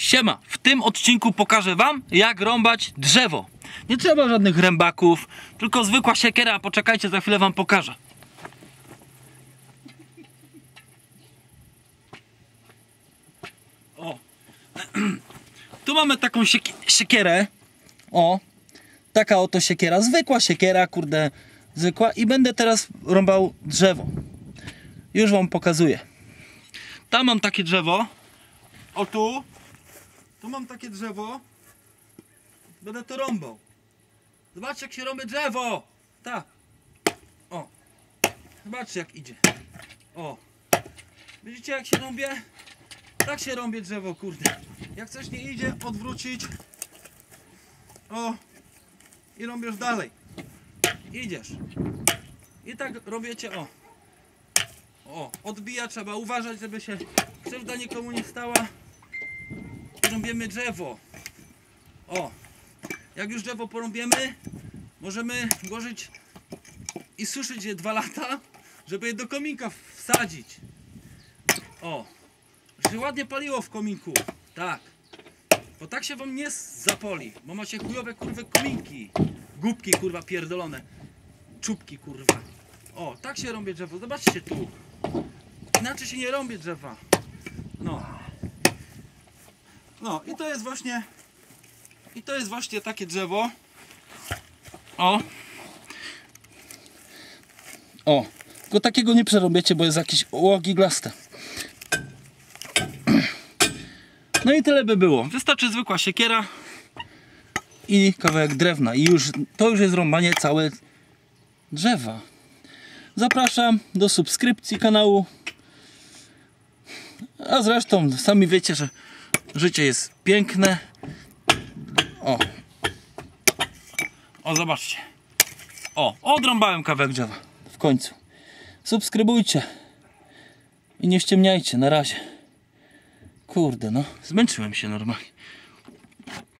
Siema, w tym odcinku pokażę wam, jak rąbać drzewo. Nie trzeba żadnych rębaków, tylko zwykła siekiera. Poczekajcie, za chwilę wam pokażę. O. Tu mamy taką siekierę. O, taka oto siekiera, zwykła siekiera, kurde, zwykła. I będę teraz rąbał drzewo. Już wam pokazuję. Tam mam takie drzewo. O tu. Tu mam takie drzewo. Będę to rąbał. Zobaczcie, jak się rąbie drzewo. Tak. O. Zobaczcie, jak idzie. O. Widzicie, jak się rąbie? Tak się rąbie drzewo, kurde. Jak coś nie idzie, odwrócić. O. I rąbiesz dalej. Idziesz. I tak robicie, o. O. Odbija, trzeba uważać, żeby się krzywda nikomu nie stała. Rąbiemy drzewo. O. Jak już drzewo porąbiemy, możemy włożyć i suszyć je 2 lata, żeby je do kominka wsadzić. O. Żeby się ładnie paliło w kominku. Tak. Bo tak się wam nie zapoli. Bo macie chujowe, kurwy, kominki. Głupki, kurwa, pierdolone. Czubki, kurwa. O. Tak się rąbie drzewo. Zobaczcie tu. Inaczej się nie rąbie drzewa. No. No. I to jest właśnie takie drzewo. O. O. Tylko takiego nie przerąbiecie, bo jest jakieś giglaste. No i tyle by było. Wystarczy zwykła siekiera i kawałek drewna. I to już jest rąbanie całe drzewa. Zapraszam do subskrypcji kanału. A zresztą sami wiecie, że życie jest piękne. O. O, zobaczcie. O, odrąbałem kawałek drzewa. W końcu. Subskrybujcie. I nie ściemniajcie. Na razie. Kurde, no. Zmęczyłem się normalnie.